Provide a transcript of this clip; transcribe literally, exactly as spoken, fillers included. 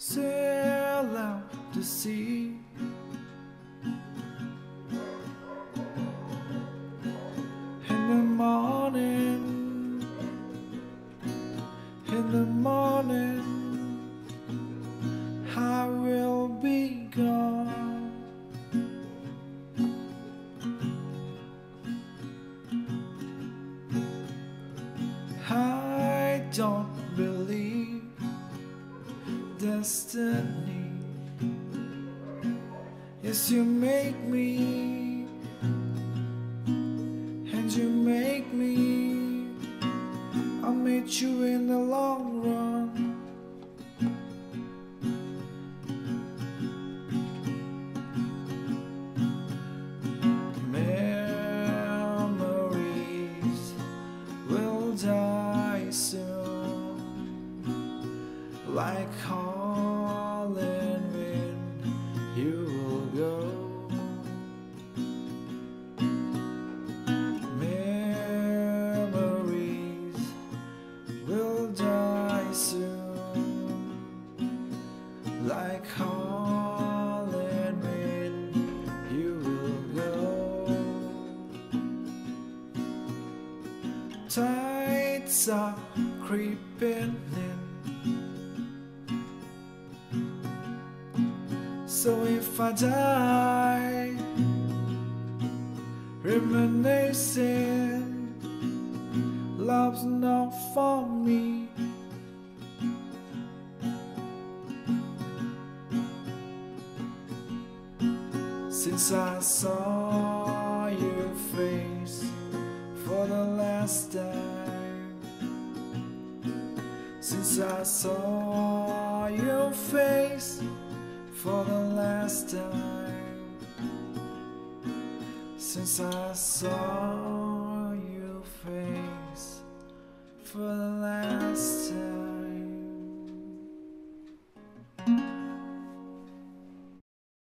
sail out to sea. In the morning, in the morning, I will be gone. I don't believe destiny. Yes, you make me, and you make me. I'll meet you in the long run. Memories will die soon, like calling wind, you will go. Memories will die soon, like calling wind, you will go. Tides are creeping in, so if I die reminiscing, love's not for me. Since I saw your face for the last time, since I saw your face for the last time, since I saw